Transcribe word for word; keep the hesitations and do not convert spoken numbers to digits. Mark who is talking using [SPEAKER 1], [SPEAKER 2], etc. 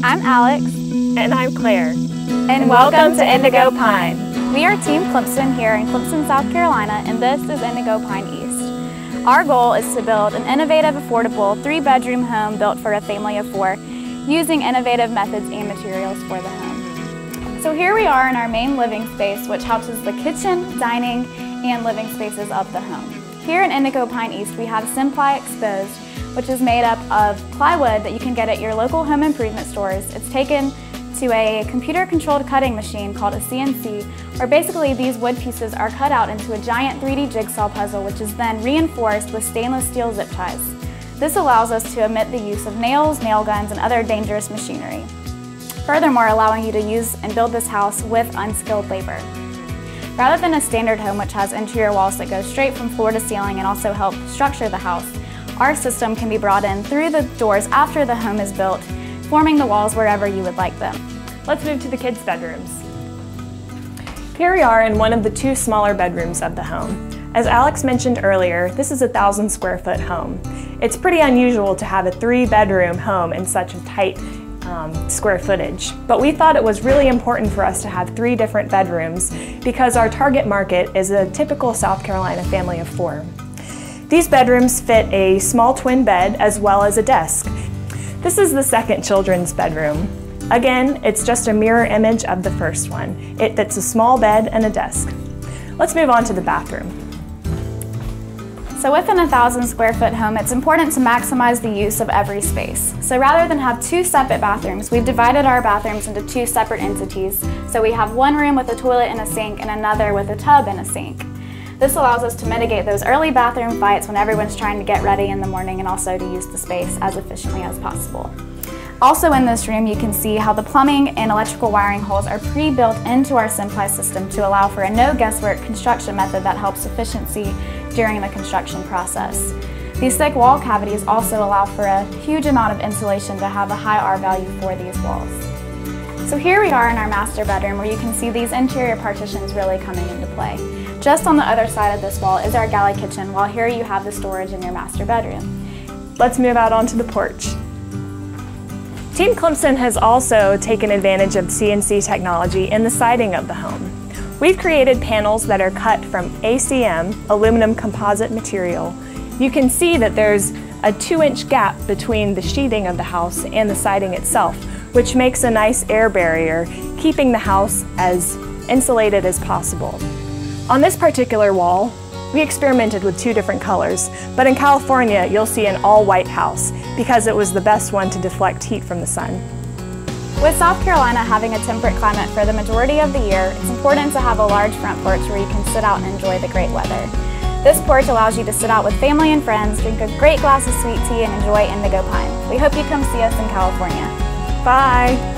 [SPEAKER 1] I'm Alex.
[SPEAKER 2] And I'm Claire.
[SPEAKER 1] And, and welcome, welcome to Indigo Pine. We are Team Clemson here in Clemson, South Carolina, and this is Indigo Pine East. Our goal is to build an innovative, affordable, three-bedroom home built for a family of four, using innovative methods and materials for the home. So here we are in our main living space, which houses the kitchen, dining, and living spaces of the home. Here in Indigo Pine East, we have Simply Exposed, which is made up of plywood that you can get at your local home improvement stores. It's taken to a computer-controlled cutting machine called a C N C, where basically these wood pieces are cut out into a giant three D jigsaw puzzle, which is then reinforced with stainless steel zip ties. This allows us to omit the use of nails, nail guns, and other dangerous machinery. Furthermore, allowing you to use and build this house with unskilled labor. Rather than a standard home which has interior walls that go straight from floor to ceiling and also help structure the house, our system can be brought in through the doors after the home is built, forming the walls wherever you would like them.
[SPEAKER 2] Let's move to the kids' bedrooms. Here we are in one of the two smaller bedrooms of the home. As Alex mentioned earlier, this is a thousand square foot home. It's pretty unusual to have a three bedroom home in such a tight um, square footage, but we thought it was really important for us to have three different bedrooms because our target market is a typical South Carolina family of four. These bedrooms fit a small twin bed as well as a desk. This is the second children's bedroom. Again, it's just a mirror image of the first one. It fits a small bed and a desk. Let's move on to the bathroom.
[SPEAKER 1] So within a thousand square foot home, it's important to maximize the use of every space. So rather than have two separate bathrooms, we've divided our bathrooms into two separate entities. So we have one room with a toilet and a sink and another with a tub and a sink. This allows us to mitigate those early bathroom fights when everyone's trying to get ready in the morning, and also to use the space as efficiently as possible. Also in this room, you can see how the plumbing and electrical wiring holes are pre-built into our Simply system to allow for a no guesswork construction method that helps efficiency during the construction process. These thick wall cavities also allow for a huge amount of insulation to have a high R value for these walls. So here we are in our master bedroom, where you can see these interior partitions really coming into play. Just on the other side of this wall is our galley kitchen, while here you have the storage in your master bedroom.
[SPEAKER 2] Let's move out onto the porch. Team Clemson has also taken advantage of C N C technology in the siding of the home. We've created panels that are cut from A C M, aluminum composite material. You can see that there's a two inch gap between the sheathing of the house and the siding itself, which makes a nice air barrier, keeping the house as insulated as possible. On this particular wall, we experimented with two different colors, but in California you'll see an all-white house because it was the best one to deflect heat from the sun.
[SPEAKER 1] With South Carolina having a temperate climate for the majority of the year, it's important to have a large front porch where you can sit out and enjoy the great weather. This porch allows you to sit out with family and friends, drink a great glass of sweet tea, and enjoy Indigo Pine. We hope you come see us in California.
[SPEAKER 2] Bye!